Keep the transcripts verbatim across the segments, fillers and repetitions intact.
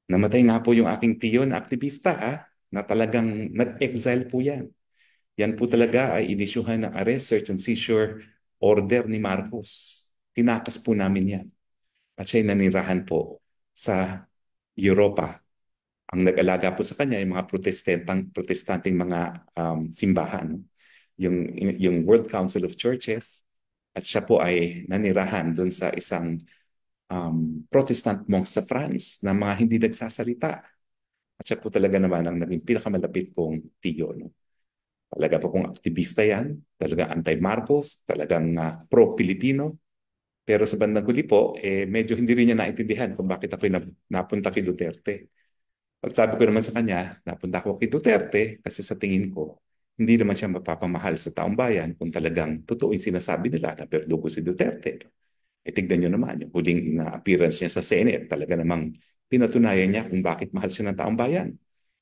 Namatay nga po yung aking tiyo na aktivista ha, na talagang nag-exile po yan. Yan po talaga ay inisyuhan ng arrest, search and seizure order ni Marcos. Tinakas po namin yan. At siya'y nanirahan po sa Europa. Ang nag-alaga po sa kanya yung mga protestantang, protestanteng mga um, simbahan. Yung, yung World Council of Churches. At siya po ay nanirahan doon sa isang um, Protestant monk sa France na mga hindi nagsasalita. At siya po talaga naman ang naging pinakamalapit kong tiyo. No? Talaga po kung aktivista yan, talaga anti-Marcos, talagang uh, pro-Pilipino. Pero sa bandang huli po, eh, medyo hindi rin niya naintindihan kung bakit ako napunta kay Duterte. Pagsabi ko naman sa kanya, napunta ako kay Duterte kasi sa tingin ko, hindi naman siya mapapamahal sa taong bayan kung talagang totoo yung sinasabi nila na perdugo si Duterte. E tignan nyo naman, yung huling na appearance niya sa Senate, talaga namang pinatunayan niya kung bakit mahal siya ng taong bayan.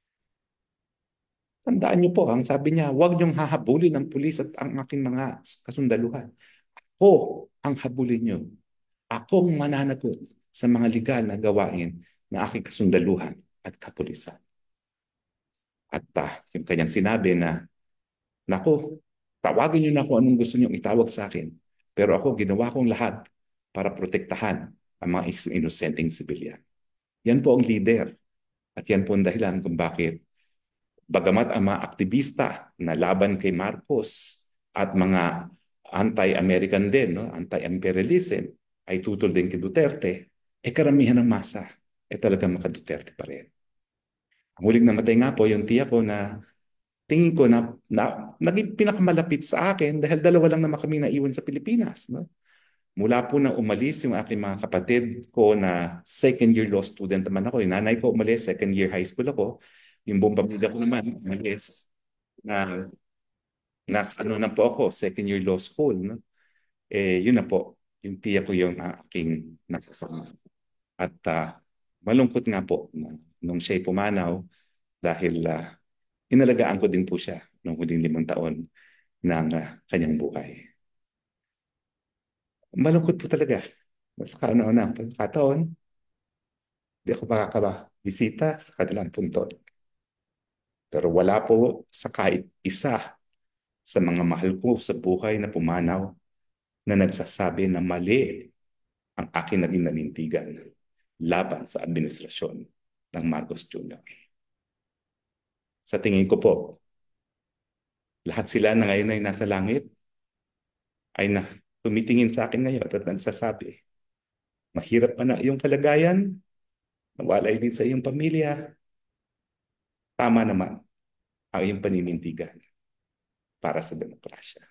Tandaan niyo po, ang sabi niya, huwag niyong hahabulin ng pulis at ang aking mga kasundaluhan. Ako ang habulin niyo. Ako ang mananagot sa mga legal na gawain ng aking kasundaluhan at kapulisan. At uh, yung kanyang sinabi na, naku, tawagin niyo na kung anong gusto niyong itawag sa akin. Pero ako, ginawa kong lahat para protektahan ang mga inosenteng sibilyan. Yan po ang leader. At yan po ang dahilan kung bakit bagamat ang mga aktivista na laban kay Marcos at mga anti-American din, no? Anti-imperialism, ay tutol din kay Duterte, eh karamihan ng masa ay eh, talagang maka-Duterte pa rin. Ang huling namatay nga po yung tiya ko na tingin ko na, na naging pinakamalapit sa akin dahil dalawa lang naman kami naiwan sa Pilipinas. No? Mula po na umalis yung aking mga kapatid ko na second year law student naman ako. Yung nanay ko umalis, second year high school ako. Yung buong pamilya ko naman umalis na nasa ano na po ako, second year law school. No? Eh, yun na po, yung tiya ko yung aking nakasama. At uh, malungkot nga po na nung siya'y pumanaw dahil uh, inalagaan ko din po siya nung huling limang taon ng uh, kanyang buhay. Malungkot po talaga. Sa kauna-unang pagkakataon, di ako makakabisita sa kanilang puntod. Pero wala po sa kahit isa sa mga mahal ko sa buhay na pumanaw na nagsasabi na mali ang aking naging nanindigan laban sa administrasyon ng Marcos Junior Sa tingin ko po, lahat sila na ngayon ay nasa langit ay na tumitingin sa akin ngayon at nagsasabi, mahirap pa na iyong kalagayan, nawalay din sa iyong pamilya, tama naman ang iyong paninindigan para sa demokrasya.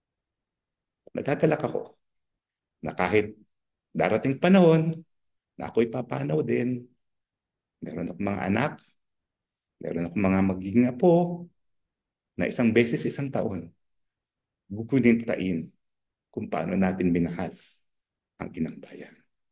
Nagagalak ako na kahit darating panahon na ako'y papanaw din, meron akong mga anak, meron akong mga magiging apo, na isang beses isang taon, gugunintain kung paano natin minahal ang inang bayan.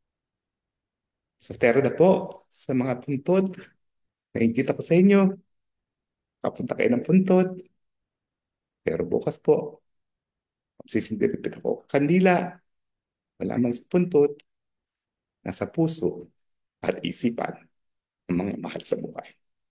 So, tero na po sa mga puntod, naingkit ako sa inyo, kapunta kayo ng puntod, pero bukas po, magsisindiripit ako kandila, malaman sa puntod, nasa puso at isipan ng mga mahal sa buhay.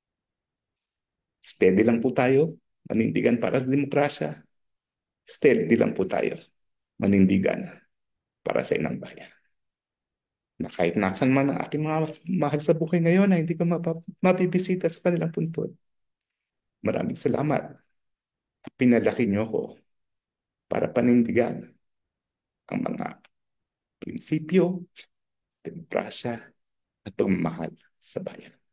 Steady lang po tayo, manindigan para sa demokrasya. Steady lang po tayo, manindigan para sa inang bayan. Na kahit nasan man ang aking mga mahal sa buhay ngayon na hindi ko mapibisita sa kanilang puntod. Maraming salamat. Pinalaki niyo ko para panindigan ang mga prinsipyo, demokrasya at pagmamahal sa bayan.